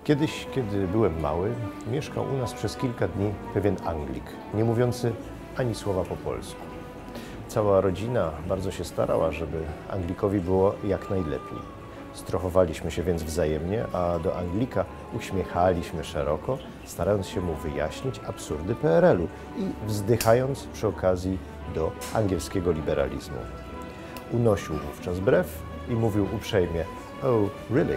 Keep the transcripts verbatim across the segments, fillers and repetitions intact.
Kiedyś, kiedy byłem mały, mieszkał u nas przez kilka dni pewien Anglik, nie mówiący ani słowa po polsku. Cała rodzina bardzo się starała, żeby Anglikowi było jak najlepiej. Strochowaliśmy się więc wzajemnie, a do Anglika uśmiechaliśmy szeroko, starając się mu wyjaśnić absurdy P R L u i wzdychając przy okazji do angielskiego liberalizmu. Unosił wówczas brew i mówił uprzejmie: "Oh, really?"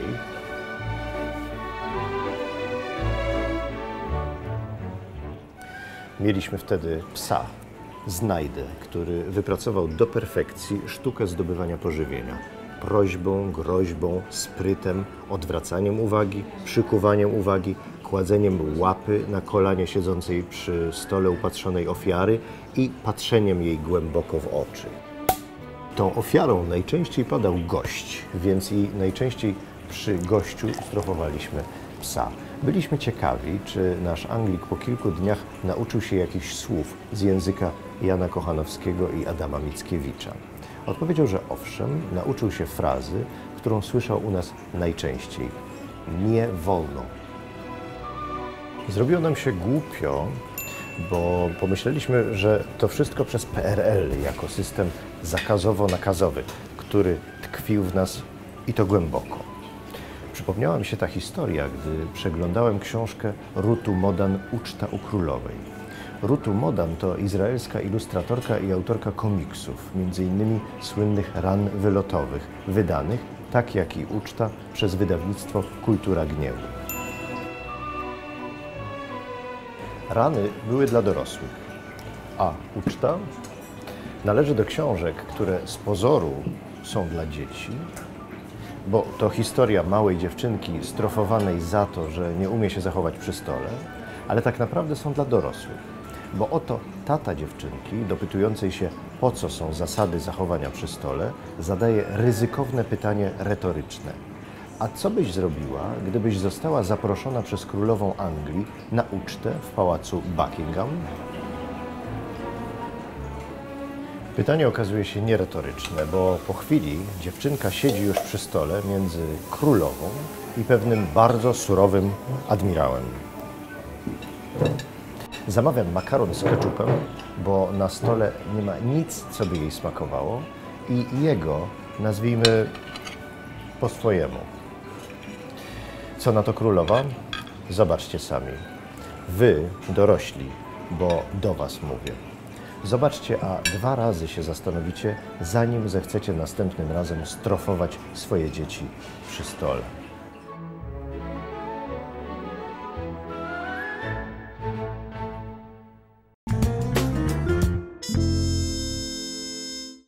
Mieliśmy wtedy psa, Znajdę, który wypracował do perfekcji sztukę zdobywania pożywienia. Prośbą, groźbą, sprytem, odwracaniem uwagi, przykuwaniem uwagi, kładzeniem łapy na kolanie siedzącej przy stole upatrzonej ofiary i patrzeniem jej głęboko w oczy. Tą ofiarą najczęściej padał gość, więc i najczęściej przy gościu strochowaliśmy psa. Byliśmy ciekawi, czy nasz Anglik po kilku dniach nauczył się jakichś słów z języka Jana Kochanowskiego i Adama Mickiewicza. Odpowiedział, że owszem, nauczył się frazy, którą słyszał u nas najczęściej: nie wolno. Zrobiło nam się głupio, bo pomyśleliśmy, że to wszystko przez P R L jako system zakazowo-nakazowy, który tkwił w nas i to głęboko. Przypomniała mi się ta historia, gdy przeglądałem książkę Rutu Modan Uczta u Królowej. Rutu Modan to izraelska ilustratorka i autorka komiksów, między innymi słynnych Ran wylotowych, wydanych, tak jak i Uczta, przez wydawnictwo Kultura Gniewu. Rany były dla dorosłych, a Uczta należy do książek, które z pozoru są dla dzieci, bo to historia małej dziewczynki strofowanej za to, że nie umie się zachować przy stole, ale tak naprawdę są dla dorosłych, bo oto tata dziewczynki, dopytującej się, po co są zasady zachowania przy stole, zadaje ryzykowne pytanie retoryczne: a co byś zrobiła, gdybyś została zaproszona przez królową Anglii na ucztę w pałacu Buckingham? Pytanie okazuje się nieretoryczne, bo po chwili dziewczynka siedzi już przy stole między królową i pewnym bardzo surowym admirałem. Zamawiam makaron z keczupem, bo na stole nie ma nic, co by jej smakowało, i jego nazwijmy po swojemu. Co na to królowa? Zobaczcie sami. Wy, dorośli, bo do was mówię. Zobaczcie, a dwa razy się zastanowicie, zanim zechcecie następnym razem strofować swoje dzieci przy stole.